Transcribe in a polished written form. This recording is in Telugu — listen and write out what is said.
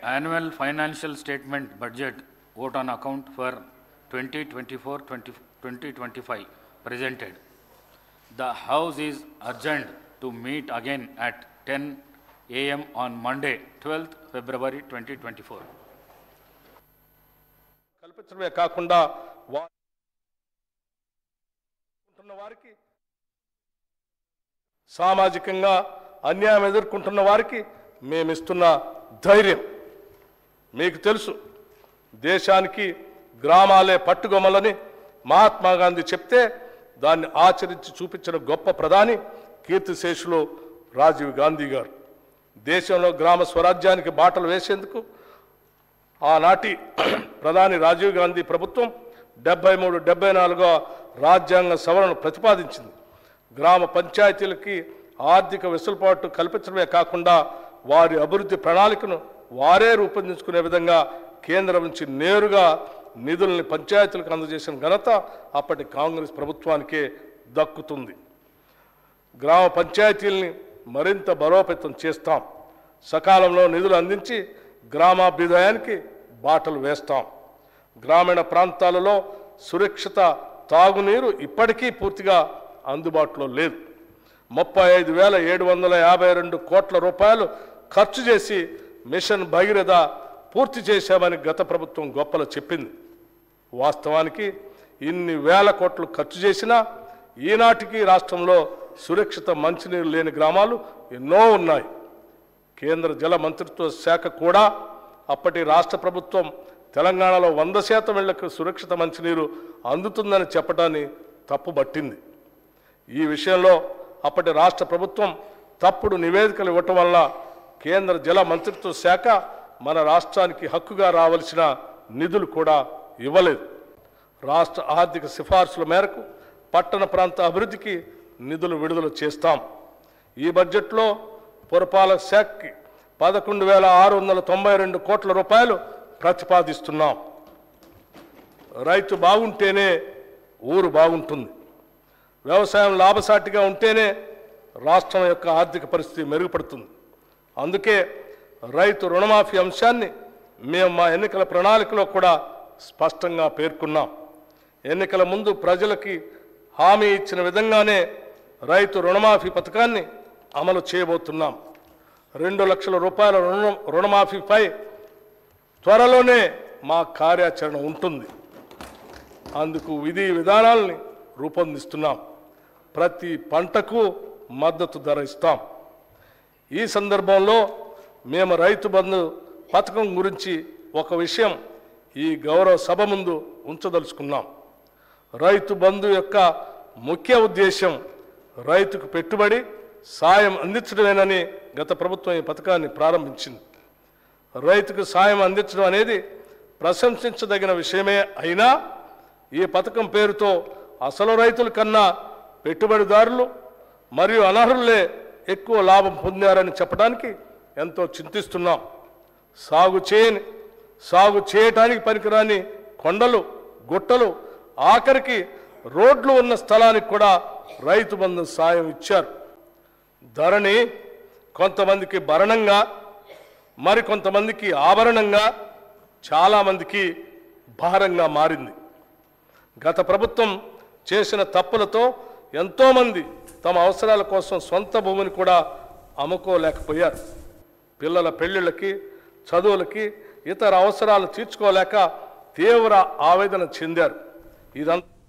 Annual Financial Statement Budget Vote on Account for 2024-2025 presented. The House is urged to meet again at 10 a.m. on Monday, 12th February 2024. కల్పించడమే కాకుండా వారికి సామాజికంగా అన్యాయం ఎదుర్కొంటున్న వారికి మేము ఇస్తున్న ధైర్యం మీకు తెలుసు. దేశానికి గ్రామాలే పట్టుగొమ్మలని మహాత్మా గాంధీ చెప్తే దాన్ని ఆచరించి చూపించిన గొప్ప ప్రధాని కీర్తిశేషులు రాజీవ్ గాంధీ గారు. దేశంలో గ్రామ స్వరాజ్యానికి బాటలు వేసేందుకు ఆనాటి ప్రధాని రాజీవ్ గాంధీ ప్రభుత్వం 73-74వ రాజ్యాంగ సవరణను ప్రతిపాదించింది. గ్రామ పంచాయతీలకి ఆర్థిక వెసులుబాటు కల్పించడమే కాకుండా వారి అభివృద్ధి ప్రణాళికను వారే రూపొందించుకునే విధంగా కేంద్రం నుంచి నేరుగా నిధుల్ని పంచాయతీలకు అందజేసిన ఘనత అప్పటి కాంగ్రెస్ ప్రభుత్వానికే దక్కుతుంది. గ్రామ పంచాయతీల్ని మరింత బలోపేతం చేస్తాం. సకాలంలో నిధులు అందించి గ్రామాభ్యుదయానికి బాటలు వేస్తాం. గ్రామీణ ప్రాంతాలలో సురక్షిత తాగునీరు ఇప్పటికీ పూర్తిగా అందుబాటులో లేదు. 35,752 కోట్ల రూపాయలు ఖర్చు చేసి మిషన్ భగీరథ పూర్తి చేశామని గత ప్రభుత్వం గొప్పలు చెప్పింది. వాస్తవానికి ఇన్ని వేల కోట్లు ఖర్చు చేసినా ఈనాటికి రాష్ట్రంలో సురక్షిత మంచినీరు లేని గ్రామాలు ఎన్నో ఉన్నాయి. కేంద్ర జల మంత్రిత్వ శాఖ కూడా అప్పటి రాష్ట్ర ప్రభుత్వం తెలంగాణలో 100% ఇళ్లకు సురక్షిత మంచినీరు అందుతుందని చెప్పడాన్ని తప్పుబట్టింది. ఈ విషయంలో అప్పటి రాష్ట్ర ప్రభుత్వం తప్పుడు నివేదికలు ఇవ్వటం వల్ల కేంద్ర జల మంత్రిత్వ శాఖ మన రాష్ట్రానికి హక్కుగా రావాల్సిన నిధులు కూడా ఇవ్వలేదు. రాష్ట్ర ఆర్థిక సిఫార్సుల మేరకు పట్టణ ప్రాంత అభివృద్ధికి నిధులు విడుదల చేస్తాం. ఈ బడ్జెట్లో పురపాలక శాఖకి 11,692 కోట్ల రూపాయలు ప్రతిపాదిస్తున్నాం. రైతు బాగుంటేనే ఊరు బాగుంటుంది. వ్యవసాయం లాభసాటిగా ఉంటేనే రాష్ట్రం యొక్క ఆర్థిక పరిస్థితి మెరుగుపడుతుంది. అందుకే రైతు రుణమాఫీ అంశాన్ని మేము మా ఎన్నికల ప్రణాళికలో కూడా స్పష్టంగా పేర్కొన్నాం. ఎన్నికల ముందు ప్రజలకి హామీ ఇచ్చిన విధంగానే రైతు రుణమాఫీ పథకాన్ని అమలు చేయబోతున్నాం. 2 లక్షల రూపాయల రుణమాఫీపై త్వరలోనే మా కార్యాచరణ ఉంటుంది. అందుకు విధి విధానాలని రూపొందిస్తున్నాం. ప్రతి పంటకు మద్దతు ధర ఇస్తాం. ఈ సందర్భంలో మేము రైతు బంధు పథకం గురించి ఒక విషయం ఈ గౌరవ సభ ముందు ఉంచదలుచుకున్నాం. రైతు బంధు యొక్క ముఖ్య ఉద్దేశం రైతుకు పెట్టుబడి సాయం అందించడమేనని గత ప్రభుత్వం ఈ పథకాన్ని ప్రారంభించింది. రైతుకు సాయం అందించడం అనేది ప్రశంసించదగిన విషయమే అయినా ఈ పథకం పేరుతో అసలు రైతుల కన్నా పెట్టుబడిదారులు మరియు అనర్హులే ఎక్కువ లాభం పొందారని చెప్పడానికి ఎంతో చింతిస్తున్నాం. సాగు చేయటానికి పనికిరాని కొండలు, గుట్టలు, ఆఖరికి రోడ్లు ఉన్న స్థలానికి కూడా రైతు బంధు సాయం ఇచ్చారు. ధరని కొంతమందికి భరణంగా, మరికొంతమందికి ఆభరణంగా, చాలామందికి భారంగా మారింది. గత ప్రభుత్వం చేసిన తప్పులతో ఎంతోమంది తమ అవసరాల కోసం సొంత భూమిని కూడా అమ్ముకోలేకపోయారు. పిల్లల పెళ్ళిళ్ళకి, చదువులకి, ఇతర అవసరాలు తీర్చుకోలేక తీవ్ర ఆవేదన చెందారు. ఇదంతా